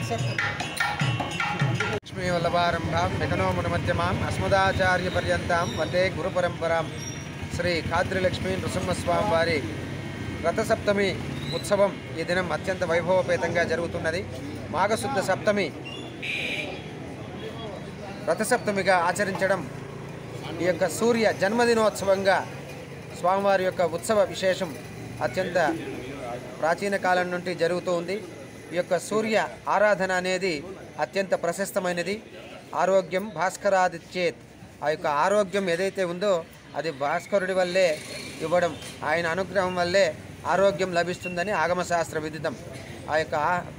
लक्ष्मीवल्लभारम्भां विकनोमुनिमध्यमाम् अस्मदाचार्यपर्यन्तां वन्दे गुरुपरम्परां श्री खाद्रिलक्ष्मी नृसिंहस्वामी वारी रथसप्तमी उत्सवं ఈ దినం అత్యంత వైభవపేతంగా జరుగుతున్నది। మాఘశుద్ధ సప్తమి రథసప్తమిగా ఆచరించడం ఈ యొక్క సూర్య జన్మదినోత్సవంగా స్వామివారి యొక్క ఉత్సవ విశేషం అత్యంత ప్రాచీన కాలం నుండి జరుగుతూ ఉంది। ఈ యొక్క సూర్య ఆరాధన అనేది అత్యంత ప్రశస్తమైనది। ఆరోగ్యం భాస్కరాదిచ్చేత్, ఆ యొక్క ఆరోగ్యం ఏదైతే ఉందో అది భాస్కరుడి వల్లే ఇవ్వడం, ఆయన అనుగ్రహం వల్లే ఆరోగ్యం లభిస్తుందని ఆగమశాస్త్ర విదితం। ఆ యొక్క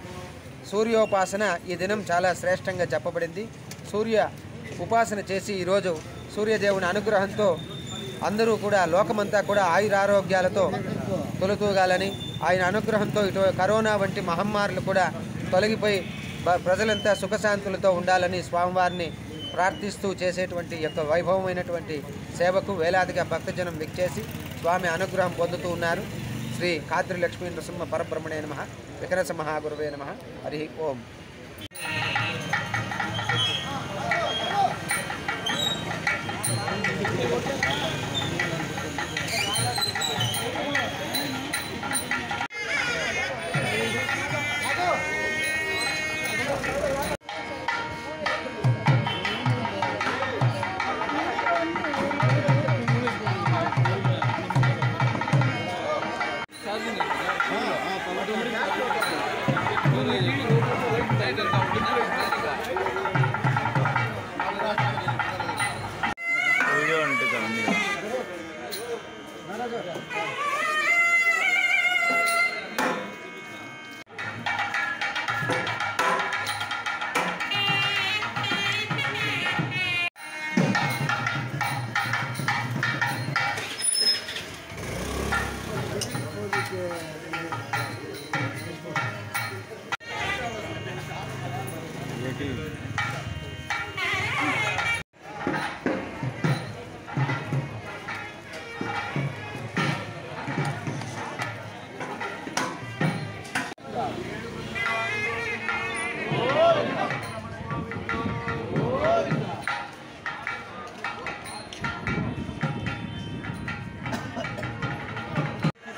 సూర్యోపాసన ఈ దినం చాలా శ్రేష్టంగా చెప్పబడింది। సూర్య ఉపాసన చేసి ఈరోజు సూర్యదేవుని అనుగ్రహంతో అందరూ కూడా లోకమంతా కూడా ఆయురారోగ్యాలతో తొలతూగాలని, ఆయన అనుగ్రహంతో ఇటు కరోనా వంటి మహమ్మారులు కూడా తొలగిపోయి ప్రజలంతా సుఖశాంతులతో ఉండాలని స్వామివారిని ప్రార్థిస్తూ చేసేటువంటి యొక్క వైభవమైనటువంటి సేవకు వేలాదిగా భక్తజనం విచ్చేసి స్వామి అనుగ్రహం పొందుతూ ఉన్నారు। శ్రీ ఖాద్రిలక్ష్మీ నృసింహ పరబ్రహ్మణే నమః, వికనస మహాగురువే నమః। హరి ఓం।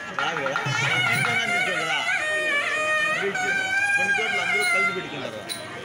కొన్ని చోట్ల అందరూ కలిసి పెట్టుకున్నారు।